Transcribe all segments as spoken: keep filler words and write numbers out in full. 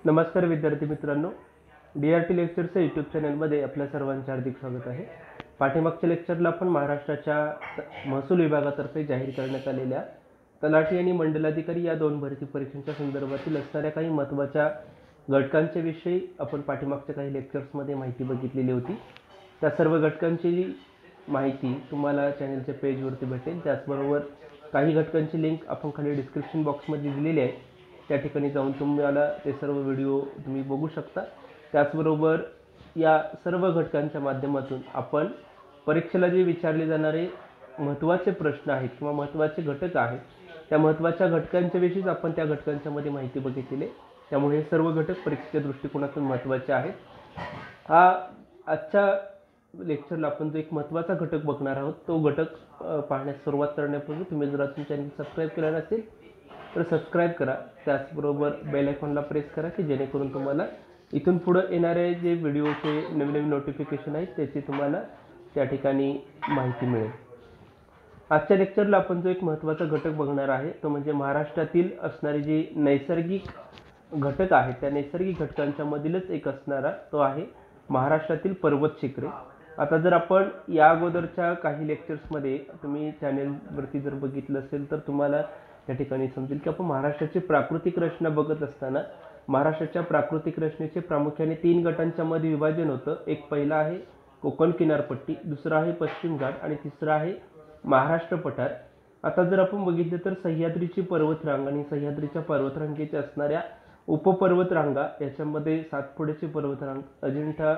नमस्कार विद्यार्थी मित्रांनो, डी आर टी लेक्चरच्या यूट्यूब चॅनलमध्ये आपल्या सर्वांचे हार्दिक स्वागत आहे। पाठीमागच्या लेक्चरला आपण महाराष्ट्राच्या महसूल विभागातर्फे जाहीर करण्यात आलेल्या तलाठी आणि मंडलाधिकारी या दोन भरती परीक्षांच्या संदर्भातील असणाऱ्या काही महत्त्वाच्या घटकांच्या विषयी आपण पाठीमागच्या काही लेक्चर्समध्ये माहिती बघितलेली होती। त्या सर्व घटकांची माहिती तुम्हाला चॅनलच्या पेजवरती भेटेल। त्याचबरोबर काही घटकांची लिंक आपण खाली डिस्क्रिप्शन बॉक्समध्ये दिलेली आहे, त्या ठिकाणी जाऊन तुम्हाला ते सर्व व्हिडिओ तुम्ही बघू शकता। त्याचबरोबर या सर्व घटकांच्या माध्यमातून आपण परीक्षेला जे विचारले जाणारे महत्त्वाचे प्रश्न आहेत किंवा महत्त्वाचे घटक आहेत, त्या महत्त्वाच्या घटकांच्या विषयीच आपण त्या घटकांच्या मध्ये माहिती बघितलेली। त्यामुळे हे सर्व घटक परीक्षेच्या दृष्टिकोनातून महत्त्वाचे आहेत। हा आजच्या लेक्चरला आपण जो एक महत्त्वाचा घटक बघणार आहोत, तो घटक पाहण्यास सुरुवात करण्यापूर्वी तुम्ही जर अजून चॅनल सबस्क्राइब केला नसेल तर सबस्क्राइब करा। त्याचबरोबर बेल आयकॉनला प्रेस करा की जेणेकरून तुम्हाला इथून पुढे येणारे जे व्हिडिओचे नवीन नवीन नोटिफिकेशन आहेत त्याची तुम्हाला त्या ठिकाणी माहिती मिळेल। आजच्या लेक्चरला आपण जो एक महत्त्वाचा घटक बघणार आहे तो म्हणजे महाराष्ट्रातील असणारी जी नैसर्गिक घटक आहेत, त्या नैसर्गिक घटकांच्या मधीलच एक असणारा तो आहे महाराष्ट्रातील पर्वत शिखरे। आता जर आपण या अगोदरच्या काही लेक्चर्समध्ये तुम्ही चॅनलवरती जर बघितलं असेल तर तुम्हाला त्या ठिकाणी समजेल की आपण महाराष्ट्राची प्राकृतिक रचना बघत असताना महाराष्ट्राच्या प्राकृतिक रचनेचे प्रामुख्याने तीन गटांच्या मध्ये विभाजन होतं। एक पहिला आहे कोकण किनारपट्टी, दुसरा आहे पश्चिम घाट आणि तिसरा आहे महाराष्ट्र पठार। आता जर आपण बघितलं तर सह्याद्रीची पर्वतरांग आणि सह्याद्रीच्या पर्वतरांगेच्या असणाऱ्या उपपर्वत रांगा, याच्यामध्ये सातपुड्याची पर्वतरांग, अजिंठा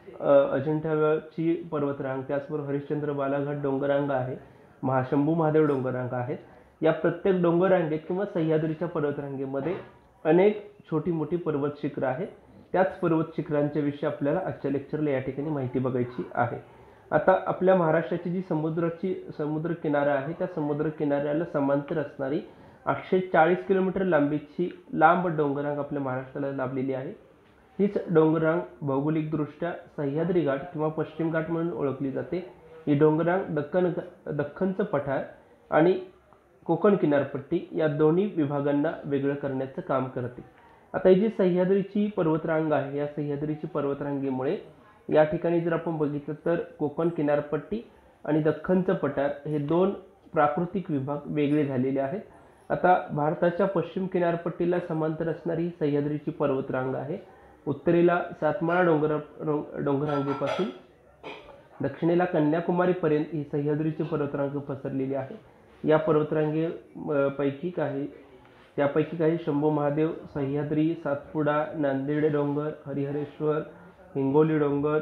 अजिंठाची पर्वतरांग, त्याचबरोबर हरिश्चंद्र बालाघाट डोंगररांगा आहे, महाशंभू महादेव डोंगररांगा आहेत। या प्रत्येक डोंगररांगेत किंवा सह्याद्रीच्या पर्वतरांगेमध्ये अनेक छोटी मोठी पर्वत शिखर आहेत। त्याच पर्वत शिखरांच्या विषयी आपल्याला आजच्या लेक्चरला या ठिकाणी माहिती बघायची आहे। आता आपल्या महाराष्ट्राची जी समुद्राची समुद्र किनारा आहे, त्या समुद्र किनाऱ्याला समांतर असणारी आठशे चाळीस किलोमीटर लांबीची लांब डोंगररांग आपल्या महाराष्ट्राला लाभलेली आहे। हीच डोंगररांग भौगोलिकदृष्ट्या सह्याद्री घाट किंवा पश्चिम घाट म्हणून ओळखली जाते। ही डोंगररांग दख्खन दख्खनचं पठार आणि कोकण किनारपट्टी या दोन्ही विभागांना वेगळं करण्याचं काम करते। आता ही जी सह्याद्रीची पर्वतरांग आहे, या सह्याद्रीची पर्वतरांगेमुळे या ठिकाणी जर आपण बघितलं तर कोकण किनारपट्टी आणि दख्खनचं पठार हे दोन प्राकृतिक विभाग वेगळे झालेले आहेत। आता भारताच्या पश्चिम किनारपट्टीला समांतर असणारी सह्याद्रीची पर्वतरांग आहे। उत्तरेला सातमाळा डोंगर डोंगररांगेपासून दक्षिणेला कन्याकुमारी पर्यंत ही सह्याद्रीची पर्वतरांग पसरलेली आहे। या पर्वतरांगे पैकी काही त्यापैकी काही शंभू महादेव, सह्याद्री, सातपुडा, नांदेड डोंगर, हरिहरेश्वर, हिंगोली डोंगर,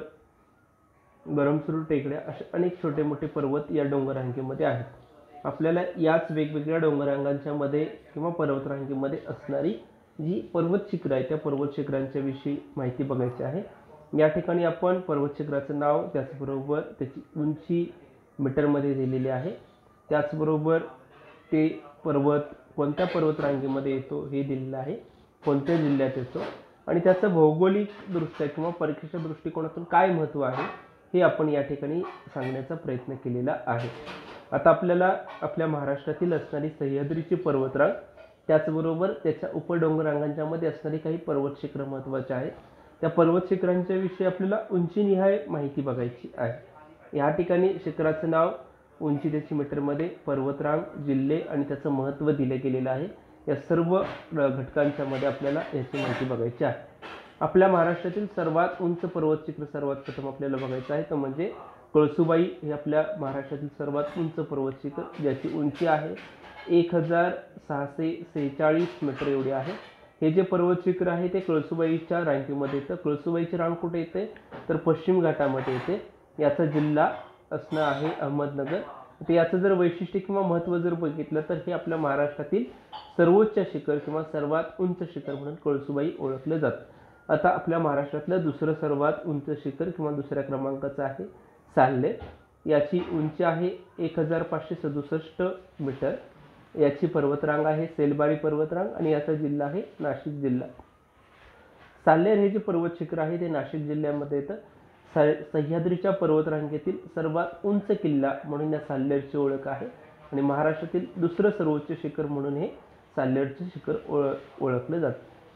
गरमसूर टेकड्या असे अनेक छोटे मोठे पर्वत या डोंगररांगेमध्ये आहेत। आपल्याला याच वेगवेगळ्या डोंगररांगांच्या मध्ये किंवा पर्वतरांगेमध्ये असणारी जी पर्वत शिखर आहे, त्या पर्वत शिखरांच्या विषयी माहिती बघायची आहे। या ठिकाणी आपण पर्वत शिखराचं नाव, त्याचबरोबर त्याची उंची मीटरमध्ये दिलेली आहे। त्याचबरोबर ते पर्वत कोणत्या पर्वतरांगेमध्ये येतो हे दिलेलं आहे, कोणत्या जिल्ह्यात येतो आणि त्याचं भौगोलिक दृष्ट्या किंवा परीक्षेच्या दृष्टिकोनातून काय महत्त्व आहे हे आपण या ठिकाणी सांगण्याचा प्रयत्न केलेला आहे। आता आपल्याला आपल्या महाराष्ट्रातील असणारी सह्याद्रीची पर्वतरांग, त्याचबरोबर त्याच्या उपडोंगररांगांच्या मध्ये असणारी काही पर्वत शिखर महत्त्वाचे आहेत। त्या पर्वत शिखरांच्या विषयी आपल्याला उंचीनिहाय माहिती बघायची आहे। या ठिकाणी शिखराचं नाव, उंची त्याची मीटरमध्ये, पर्वतरांग, जिल्हे आणि त्याचं महत्त्व दिले गेलेलं आहे। या सर्व घटकांच्या मध्ये आपल्याला याची माहिती बघायची आहे। आपल्या महाराष्ट्रातील सर्वात उंच पर्वत शिखर सर्वात प्रथम आपल्याला बघायचं आहे, तर म्हणजे कळसुबाई हे आपल्या महाराष्ट्रातील सर्वात उंच पर्वत शिखर, ज्याची उंची आहे एक हजार सहाशे सेहेचाळीस मीटर एवढी आहे। हे जे पर्वत शिखर आहे ते कळसुबाईच्या रांगेमध्ये येतं। कळसुबाईची रांग कुठे येते तर पश्चिम घाटामध्ये येते। याचा जिल्हा असणं आहे अहमदनगर। तर याचं जर वैशिष्ट्य किंवा महत्त्व जर बघितलं तर हे आपल्या महाराष्ट्रातील सर्वोच्च शिखर किंवा सर्वात उंच शिखर म्हणून कळसुबाई ओळखलं जातं। आता आपल्या महाराष्ट्रातलं दुसरं सर्वात उंच शिखर किंवा दुसऱ्या क्रमांकाचं आहे साल्हेर। याची उंची आहे एक हजार पाचशे सदुसष्ट मीटर। याची पर्वतरांग आहे सेलबारी पर्वतरांग आणि याचा जिल्हा आहे नाशिक जिल्हा। साल्हेर हे जे पर्वत शिखर आहे ते नाशिक जिल्ह्यामध्ये येतं। सह्याद्रीच्या पर्वतरांगेतील सर्वात उंच किल्ला म्हणून या साल्हेरची ओळख आहे आणि महाराष्ट्रातील दुसरं सर्वोच्च शिखर म्हणून हे साल्हेरचे शिखर ओळखलं जातं।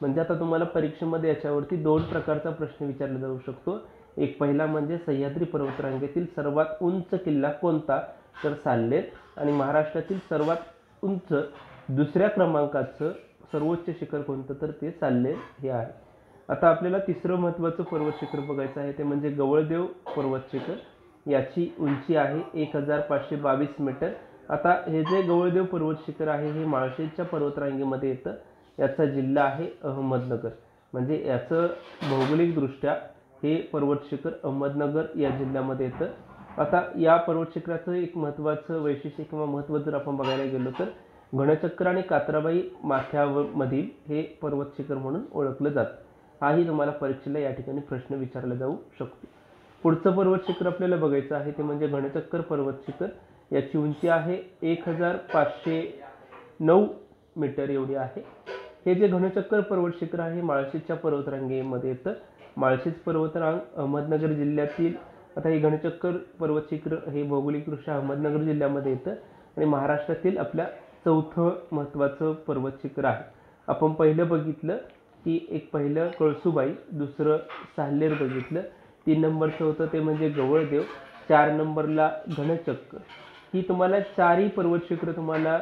म्हणजे आता तुम्हाला परीक्षेमध्ये याच्यावरती दोन प्रकारचा प्रश्न विचारला जाऊ शकतो. एक पहिला म्हणजे सह्याद्री पर्वतरांगेतील सर्वात उंच किल्ला कोणता, तर साल्लेर. आणि महाराष्ट्रातील सर्वात उंच दुसऱ्या क्रमांकाचं सर्वोच्च शिखर कोणतं, तर ते साल्लेर हे आहे. आता आपल्याला तिसरं महत्त्वाचं पर्वत शिखर बघायचं आहे, ते म्हणजे गवळदेव पर्वत शिखर. याची उंची आहे एक हजार पाचशे बावीस मीटर. आता हे जे गवळदेव पर्वत शिखर आहे हे माळशेजच्या पर्वतरांगेमध्ये येतं. याचा जिल्हा आहे अहमदनगर. म्हणजे याचं भौगोलिकदृष्ट्या हे पर्वत शिखर अहमदनगर या जिल्ह्यामध्ये येतं. आता या पर्वत शिखराचं एक महत्त्वाचं वैशिष्ट्य किंवा महत्त्व जर आपण बघायला गेलो तर घनचक्र आणि कात्राबाई माथ्यामधील हे पर्वत शिखर म्हणून ओळखलं जातं. हाही तुम्हाला परीक्षेला या ठिकाणी प्रश्न विचारला जाऊ शकतो. पुढचं पर्वत शिखर आपल्याला बघायचं आहे ते म्हणजे घनचक्कर पर्वत शिखर. याची उंची आहे एक हजार पाचशे नऊ मीटर एवढी आहे. हे जे घनचक्कर पर्वत शिखर आहे माळशेजच्या पर्वतरांगेमध्ये येतं. माळशेज पर्वतरांग अहमदनगर जिल्ह्यातील, आता हे घनचक्कर पर्वत शिखर हे भौगोलिकदृष्ट्या अहमदनगर जिल्ह्यामध्ये येतं आणि महाराष्ट्रातील आपल्या चौथं महत्त्वाचं पर्वत शिखर आहे. आपण पहिलं बघितलं की एक पहिलं कळसुबाई, दुसरं साल्लेर बघितलं, तीन नंबरचं होतं ते म्हणजे गवळदेव, चार नंबरला घनचक्कर. ही तुम्हाला चारही पर्वत शिखर तुम्हाला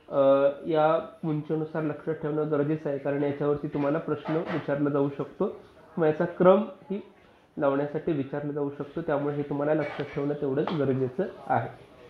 या उंचीनुसार लक्षात ठेवणं गरजेचं आहे, कारण याच्यावरती तुम्हाला प्रश्न विचारला जाऊ शकतो किंवा याचा क्रम ही लावण्यासाठी विचारला जाऊ शकतो. त्यामुळे हे तुम्हाला लक्षात ठेवणं तेवढंच गरजेचं आहे.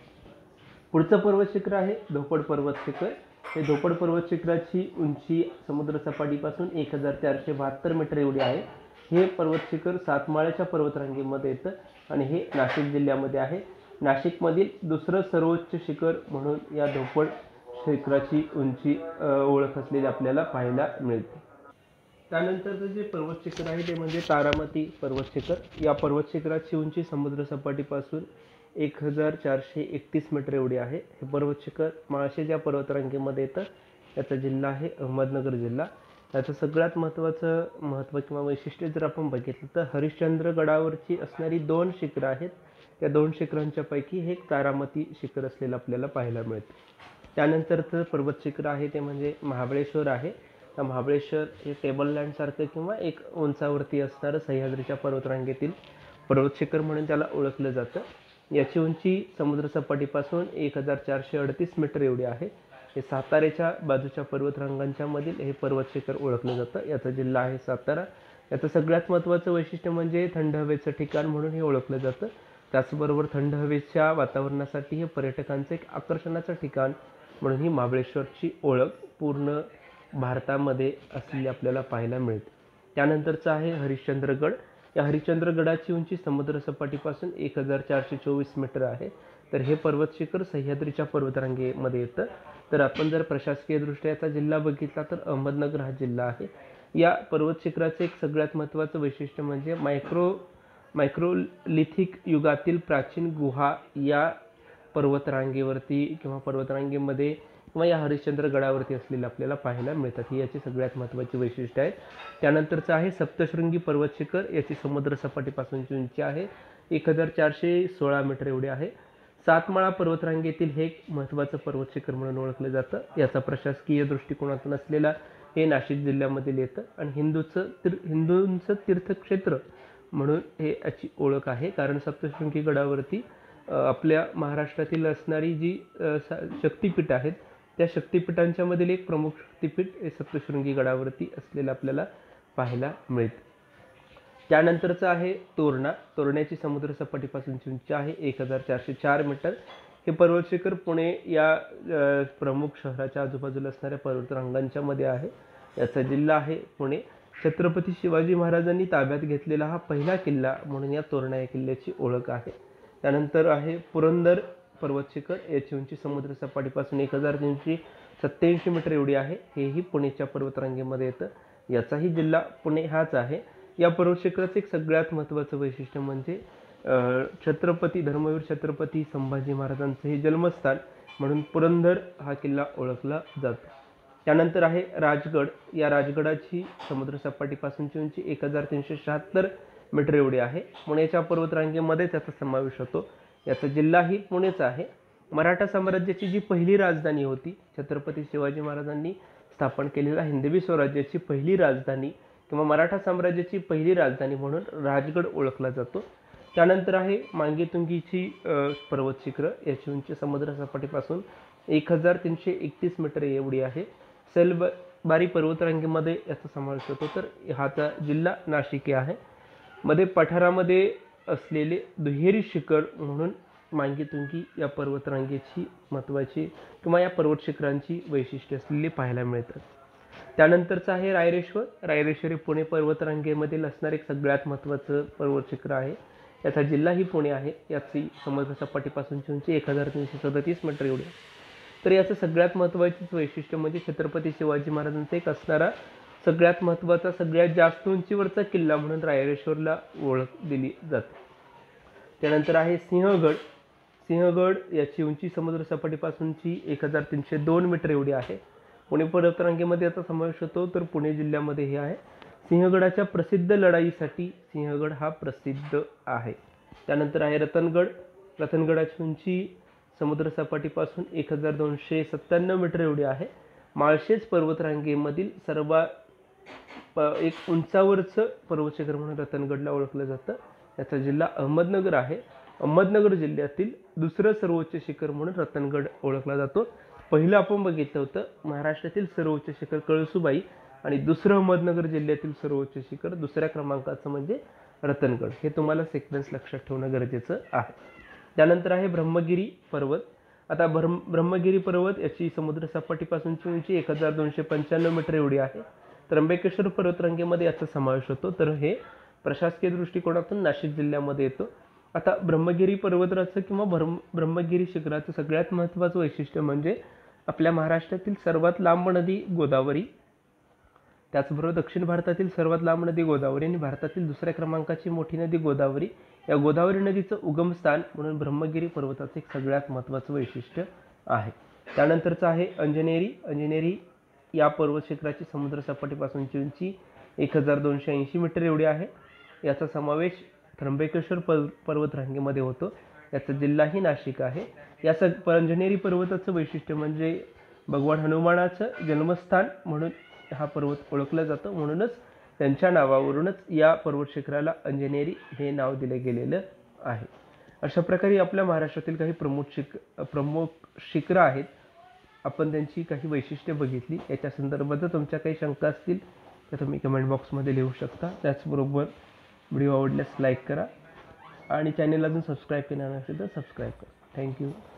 पुढचं पर्वत शिखर आहे धोपड पर्वत शिखर. हे धोपड पर्वत शिखराची उंची समुद्रसपाटीपासून एक हजार चारशे बहात्तर मीटर एवढी आहे. हे पर्वत शिखर सातमाळ्याच्या पर्वतरांगेमध्ये येतं आणि हे नाशिक जिल्ह्यामध्ये आहे. नाशिकमधील दुसरं सर्वोच्च शिखर म्हणून या धोपड शिखराची उंची ओळख असलेली आपल्याला पाहायला मिळते. त्यानंतरचं जे पर्वत शिखर आहे ते म्हणजे तारामती पर्वत शिखर. या पर्वत शिखराची उंची समुद्रसपाटीपासून एक हजार चारशे एकतीस मीटर एवढी आहे. हे पर्वत शिखर माळशेज या पर्वतरांगेमध्ये येतं. याचा जिल्हा आहे अहमदनगर जिल्हा. याचं सगळ्यात महत्त्वाचं महत्त्व किंवा वैशिष्ट्य जर आपण बघितलं तर हरिश्चंद्रगडावरची असणारी दोन शिखरं आहेत. त्या दोन शिखरांच्या पैकी हे एक तारामती शिखर असलेलं आपल्याला पाहायला मिळतं. त्यानंतरचं पर्वत शिखर आहे ते म्हणजे महाबळेश्वर आहे. तर महाबळेश्वर हे टेबल लँडसारखं किंवा एक उंचावरती असणारं सह्याद्रीच्या पर्वतरांगेतील पर्वत शिखर म्हणून त्याला ओळखलं जातं. याची उंची समुद्रसपाटीपासून एक हजार चारशे अडतीस मीटर एवढी आहे. हे साताऱ्याच्या बाजूच्या पर्वतरांगांच्या मधील हे पर्वत शिखर ओळखलं जातं. याचा जिल्हा आहे सातारा. याचं सगळ्यात महत्त्वाचं वैशिष्ट्य म्हणजे थंड हवेचं ठिकाण म्हणून हे ओळखलं जातं. त्याचबरोबर थंड हवेच्या वातावरणासाठी हे पर्यटकांचं एक आकर्षणाचं ठिकाण म्हणून ही महाबळेश्वरची ओळख पूर्ण भारतामध्ये असलेली आपल्याला पाहायला मिळते. त्यानंतरचं आहे हरिश्चंद्रगड. या हरिश्चंद्रगडाची उंची समुद्रसपाटीपासून एक हजार चारशे चोवीस मीटर आहे. तर हे पर्वत शिखर सह्याद्रीच्या पर्वतरांगेमध्ये येतं. तर आपण जर प्रशासकीयदृष्ट्या याचा जिल्हा बघितला तर अहमदनगर हा जिल्हा आहे. या पर्वत शिखराचं एक सगळ्यात महत्त्वाचं वैशिष्ट्य म्हणजे मायक्रो मायक्रोलिथिक युगातील प्राचीन गुहा या पर्वतरांगेवरती किंवा पर्वतरांगेमध्ये किंवा या हरिश्चंद्रगडावरती असलेल्या आपल्याला पाहायला मिळतात. ही याची सगळ्यात महत्त्वाची वैशिष्ट्य आहेत. त्यानंतरचं आहे सप्तशृंगी पर्वत शिखर. याची समुद्रसपाटीपासूनची उंची आहे एक हजार चारशे सोळा मीटर एवढी आहे. सातमाळा पर्वतरांगेतील हे एक महत्त्वाचं पर्वत शिखर म्हणून ओळखलं जातं. याचा प्रशासकीय दृष्टिकोनातून असलेला हे नाशिक जिल्ह्यामधील येतं आणि हिंदूचं तीर हिंदूंचं तीर्थक्षेत्र म्हणून हे याची ओळख आहे. कारण सप्तशृंगी गडावरती आपल्या महाराष्ट्रातील असणारी जी शक्तिपीठ आहेत त्या शक्तिपीठांच्या मधील एक प्रमुख शक्तिपीठ हे सप्तशृंगी गडावरती असलेलं आपल्याला पाहायला मिळते. त्यानंतरचं आहे तोरणा. तोरण्याची समुद्रसपाटीपासूनची उंची आहे एक हजार चारशे चार मीटर. हे पर्वत शिखर पुणे या प्रमुख शहराच्या आजूबाजूला असणाऱ्या पर्वतरांगांच्या मध्ये आहे. याचा जिल्हा आहे पुणे. छत्रपती शिवाजी महाराजांनी ताब्यात घेतलेला हा पहिला किल्ला म्हणून या तोरणा या किल्ल्याची ओळख आहे. त्यानंतर आहे पुरंदर पर्वत शिखर. याची उंची समुद्रसपाटीपासून एक हजार तीनशे सत्त्याऐंशी मीटर एवढी आहे. हेही पुणेच्या पर्वतरांगेमध्ये येतं. याचाही जिल्हा पुणे हाच आहे. या पर्वत शिखराचं एक सगळ्यात महत्त्वाचं वैशिष्ट्य म्हणजे छत्रपती धर्मवीर छत्रपती संभाजी महाराजांचं हे जन्मस्थान म्हणून पुरंदर हा किल्ला ओळखला जातो. त्यानंतर आहे राजगड. या राजगडाची समुद्रसपाटीपासूनची उंची एक हजार तीनशे शहात्तर मीटर एवढी आहे. पुण्याच्या पर्वतरांगेमध्ये त्याचा समावेश होतो. याचा जिल्हाही पुणेच आहे. मराठा साम्राज्याची जी पहिली राजधानी होती छत्रपती शिवाजी महाराजांनी स्थापन केलेला हिंदवी स्वराज्याची पहिली राजधानी किंवा मराठा साम्राज्याची पहिली राजधानी म्हणून राजगड ओळखला जातो. त्यानंतर आहे मांगीतुंगीची पर्वत शिखर. याची उंची समुद्र सपाटीपासून एक हजार तीनशे एकतीस मीटर एवढी आहे. सैलबारी पर्वतरांगेमध्ये याचा समावेश होतो. तर हाचा जिल्हा नाशिक आहे. मध्ये पठारामध्ये असलेले दुहेरी शिखर म्हणून मांगीतुंगी या पर्वतरांगेची महत्त्वाची किंवा या पर्वत शिखरांची वैशिष्ट्ये असलेली पाहायला मिळतात. त्यानंतरचं आहे रायरेश्वर. रायरेश्वर हे पुणे पर्वतरांगेमधील असणारे एक सगळ्यात महत्त्वाचं पर्वत शिखर आहे. याचा जिल्हा ही पुणे आहे. याची समुद्र सपाटीपासूनची उंची एक हजार तीनशे सदतीस मीटर एवढी. तर याचं सगळ्यात महत्त्वाचं वैशिष्ट्य म्हणजे छत्रपती शिवाजी महाराजांचा एक असणारा सगळ्यात महत्त्वाचा सगळ्यात जास्त उंचीवरचा किल्ला म्हणून रायरेश्वरला ओळख दिली जाते. त्यानंतर आहे सिंहगड. सिंहगड याची उंची समुद्र सपाटीपासूनची एक हजार तीनशे दोन मीटर एवढी आहे. पुणे पर्वतरांगेमध्ये याचा समावेश होतो. तर पुणे जिल्ह्यामध्ये हे आहे. सिंहगडाच्या प्रसिद्ध लढाईसाठी सिंहगड हा प्रसिद्ध आहे. त्यानंतर आहे रतनगड. रतनगडाची उंची समुद्र सपाटीपासून एक हजार दोनशे सत्त्याण्णव मीटर एवढी आहे. माळशेज पर्वतरांगेमधील सर्वात एक उंचावरचं पर्वत शिखर म्हणून रतनगडला ओळखलं जातं. याचा जिल्हा अहमदनगर आहे. अहमदनगर जिल्ह्यातील दुसरं सर्वोच्च शिखर म्हणून रतनगड ओळखला जातो. पहिलं आपण बघितलं होतं महाराष्ट्रातील सर्वोच्च शिखर कळसुबाई आणि दुसरं अहमदनगर जिल्ह्यातील सर्वोच्च शिखर दुसऱ्या क्रमांकाचं म्हणजे रतनगड. हे तुम्हाला सिक्वेन्स लक्षात ठेवणं गरजेचं आहे. त्यानंतर आहे ब्रह्मगिरी पर्वत. आता ब्रह्म ब्रह्मगिरी पर्वत याची समुद्र सपाटीपासूनची उंची एक हजार दोनशे पंच्याण्णव मीटर एवढी आहे. त्र्यंबकेश्वर पर्वतरांगेमध्ये याचा समावेश होतो. तर हे प्रशासकीय दृष्टिकोनातून नाशिक जिल्ह्यामध्ये येतो. आता ब्रह्मगिरी पर्वताचं किंवा ब्रह्म ब्रह्मगिरी शिखराचं सगळ्यात महत्त्वाचं वैशिष्ट्य म्हणजे आपल्या महाराष्ट्रातील सर्वात लांब नदी गोदावरी, त्याचबरोबर दक्षिण भारतातील सर्वात लांब नदी गोदावरी आणि भारतातील दुसऱ्या क्रमांकाची मोठी नदी गोदावरी, या गोदावरी नदीचं उगमस्थान म्हणून ब्रह्मगिरी पर्वताचं एक सगळ्यात महत्त्वाचं वैशिष्ट्य आहे. त्यानंतरचं आहे अंजनेरी. अंजनेरी या पर्वत शिखराची समुद्र सपाटीपासूनची उंची एक हजार दोनशे ऐंशी मीटर एवढी आहे. याचा समावेश त्र्यंबकेश्वर पर्व पर्वतरांगेमध्ये होतो. याचा जिल्हाही नाशिक आहे. या सग अंजनेरी पर्वताचं वैशिष्ट्य म्हणजे भगवान हनुमानाचं जन्मस्थान म्हणून हा पर्वत ओळखला जातो. म्हणूनच त्यांच्या नावावरूनच या पर्वत शिखराला अंजनेरी हे नाव दिले गेलेलं आहे. अशा प्रकारे आपल्या महाराष्ट्रातील काही प्रमुख शिख प्रमुख शिखरं आहेत. आपण त्यांची काही वैशिष्ट्ये बघितली. याच्या संदर्भात तुमच्या काही शंका असतील तर तुम्ही कमेंट बॉक्समध्ये लिहू शकता. त्याचबरोबर व्हिडिओ आवडल्यास लाईक करा आणि चॅनल अजून सबस्क्राईब केला नसेल तर सबस्क्राईब करा. थँक्यू.